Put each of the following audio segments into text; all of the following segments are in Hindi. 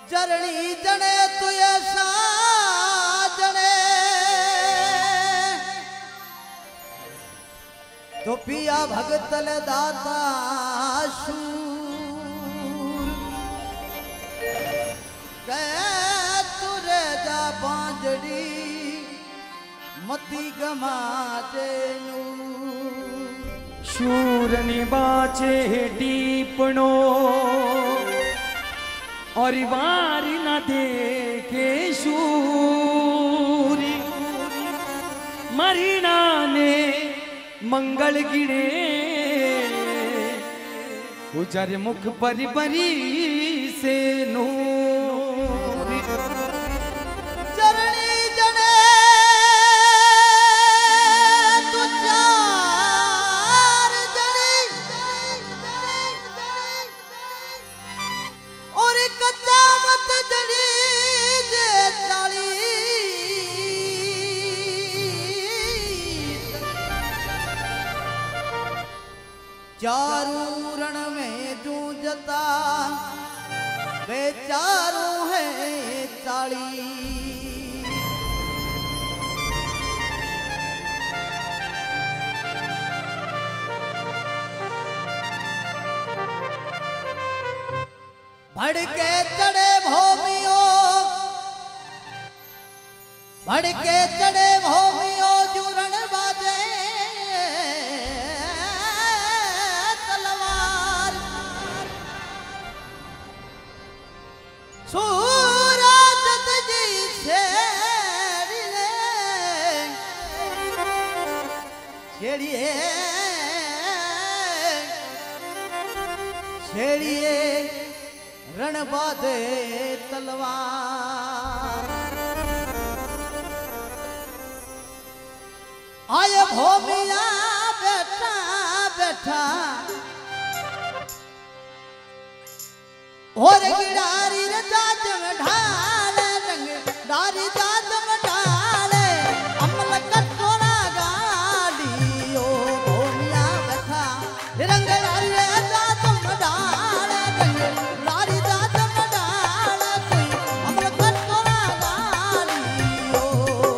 चरणी जने तुए साजने तो पिया भगतल दाता शूर कह तुरे जा बांजड़ी मती गमाचे शूरनी बाचे डीपणो और वारी न देखे शूरी मरीना ने मंगल गिरे उजर मुख पर बरी से नूर चरणी जने तू चार जने और कच्चा मत जड़ी जे चाली चारू रण में जूझता बेचारू है चाली भड़के चढ़े भोमियो भड़के चढ़े भोमियो जुरण बाजे तलवार सूरज जी छेड़िए छेड़िए रण बाधे तलवार आए भोमिया बैठा बैठा और गिरारी जाज में ढाले रंग डारी जाज में ढाले अमल कटोरा गाड़ी ओ भोमिया बैठा रंग डारी जाज में ढाले रंग डारी जाज में ढाले कोई अमल कटोरा गाड़ी ओ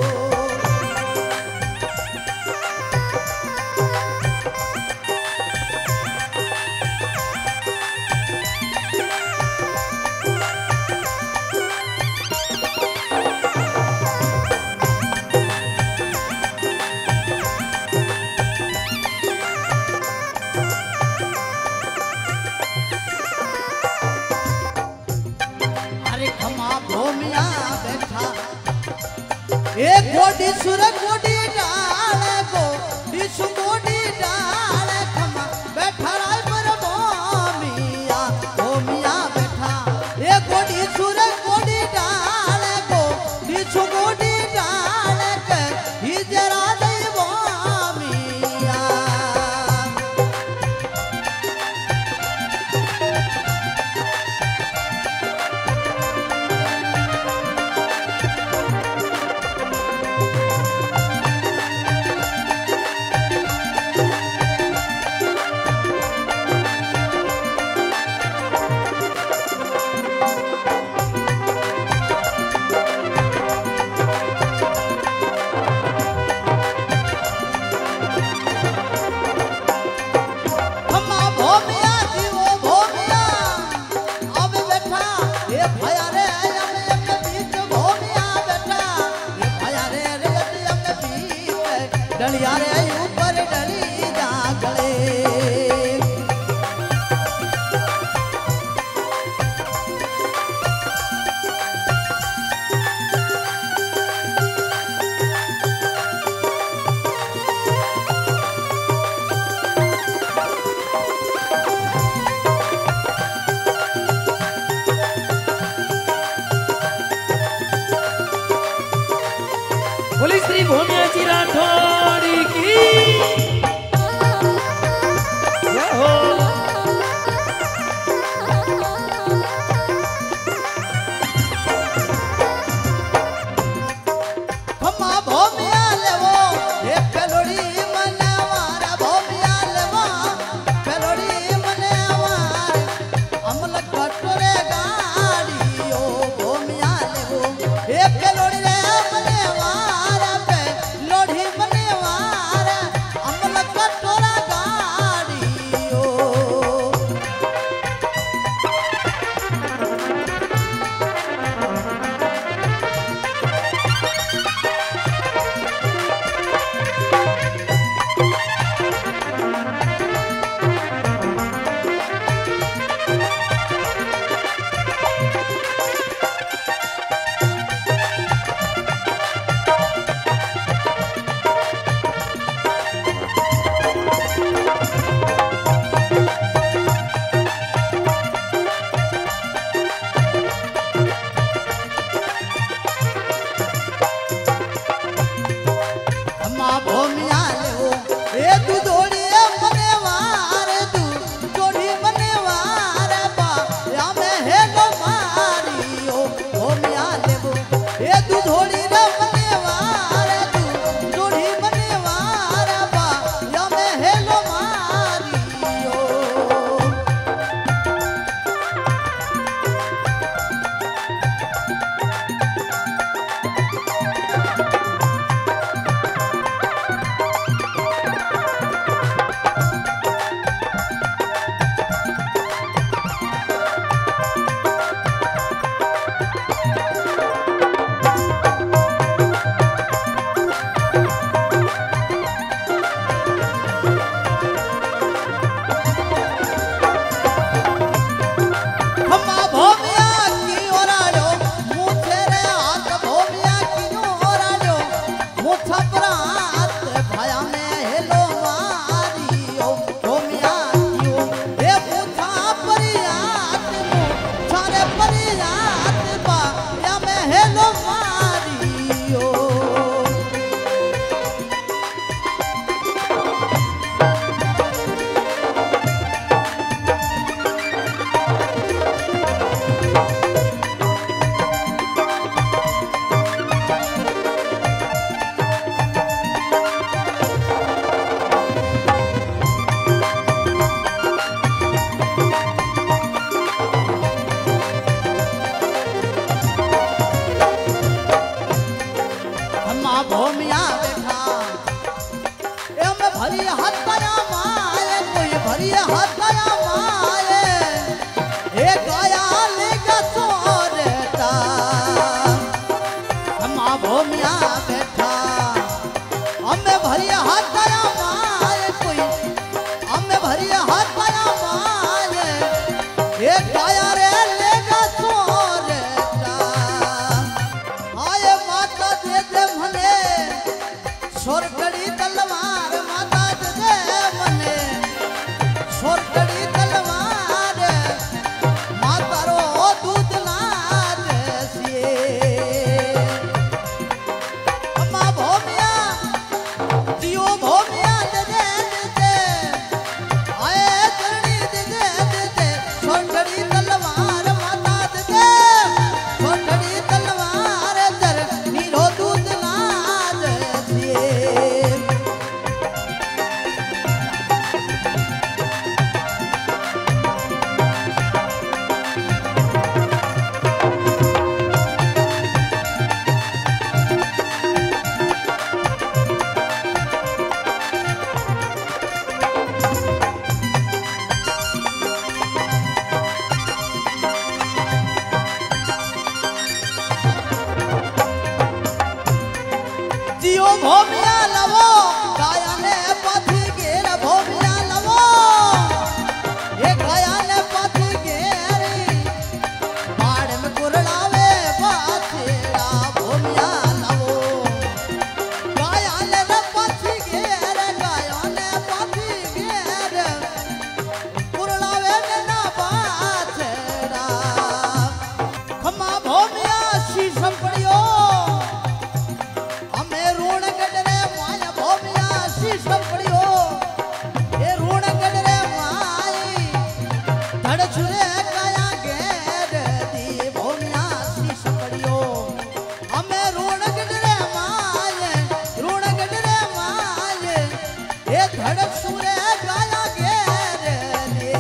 भोमिया बैठा एक गोडी सुर गोडी डाले गोडी सुगोडी डाले खमा बैठा राय पर भोमिया भोमिया बैठा एक गोडी सुर गोडी डाले गोडी सुगोडी डाले के ही जरा दे भोमिया डलिया रे ऊपर डली जा गले बोले श्री भोमिया जी राठौड़ी की जय हो। खम्मा भोमिया लेवो ये पेलोड़ी मनवारा भोमिया लेवो पेलोड़ी मनवार अमल कटोरे गाड़ी ओ ये गाया रे लेगा चोर आए माता दे दे मने सोरकड़ी तलवार माता दे दे मने सोरकड़ी तलवार माता रो दूध ना देसिए अम्मा भोमिया दियो भोमिया दे दे दे आए चरणी दे दे दे सोरकड़ी तलवार माता दे दे सोरकड़ी तलवार दर नीरो दूध ना देसिए जियो भोमिया लवो गाया ने पाथी घेर भोमिया लवो ये गाया ने पाथी घेरी बाड़ में कुरलावे बाछेड़ा भोमिया लवो गाया ने पाथी घेर गाया ने पाथी घेर कुरलावे में ना बाछेड़ा खम्मा भोमिया शीशम पड़ियो हमें ऋण गडरे माया भोमिया शीशम पड़ियो ये ऋण गडरे माई धड़ छुरे काया घेर दी भोमिया शीशम पड़ियो हमें ऋण गडरे माय ये धड़ छुरे काया घेर दी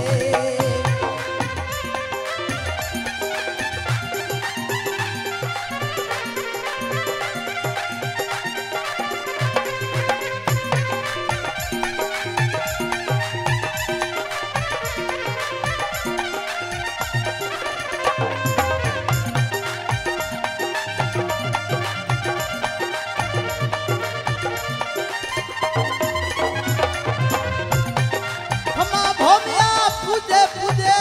खम्मा भोमिया पूजे पूजे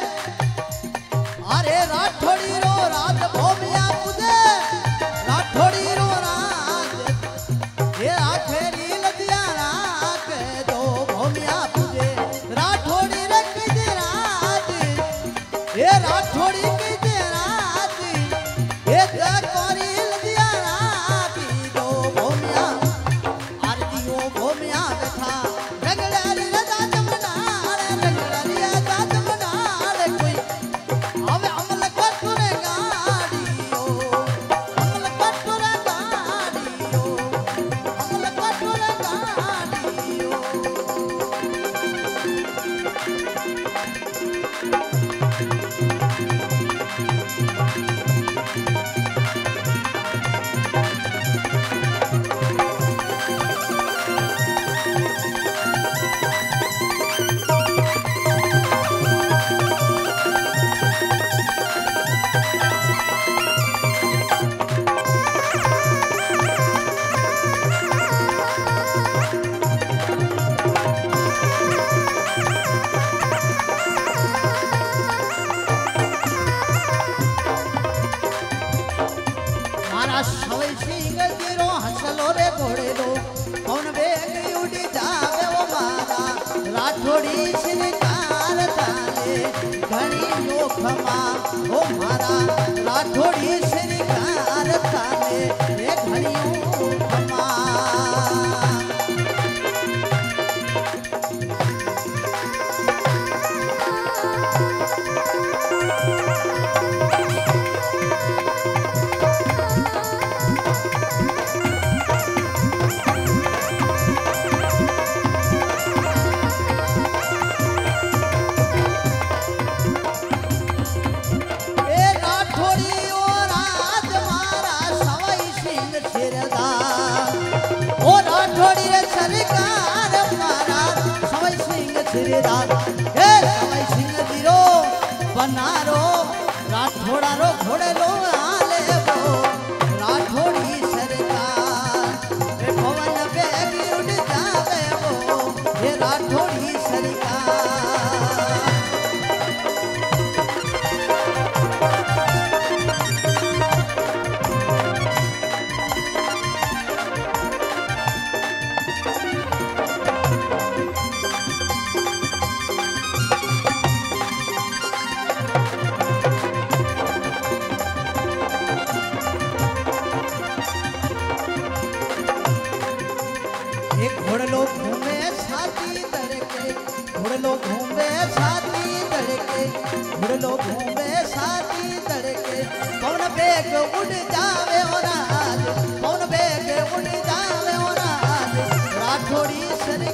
अरे राठौड़ी रो रात भोमिया पूजे राठौड़ी रो रात ये आखिरी लदिया रात दो भोमिया पूजे राठौड़ी रे की रात ये राठौड़ी की रात ये कोरी लदिया रात दो भोमिया आरती हो भोमिया बैठा रंगलारी रजा जमनार रंगलारी रजा जमनार कोई हमें अमल कटुरे गाड़ियो अमल कटुरे गाड़ियो अमल कटुरे गाड़ियो मारा सवई सिंह जीरो हंसलो रे घोड़े लो कौन बेग उड़ी जावे वो मारा राठौड़ी श्रीकार ताले घनी लोखमा ओ मारा राठौड़ी श्रीकार ताले ये घनी लोखमा ए राठौड़ी ओ राज मारा सवई सिंह सिरदार ओ राठौड़ी रे सरकार मारा सवई सिंह सिरदार ए सवई सिंह जीरो बनारो राठौड़ा रो घोड़े लो आले वो राठौड़ी सरकार ए पवन बेग उड़ जावे वो ये राठौड़ी सरकार घुड़लो घूमे साथी तड़के पवन बेग उड़ जावे हो राज पवन बेग उड़ जावे हो राज राठौड़ी शरीर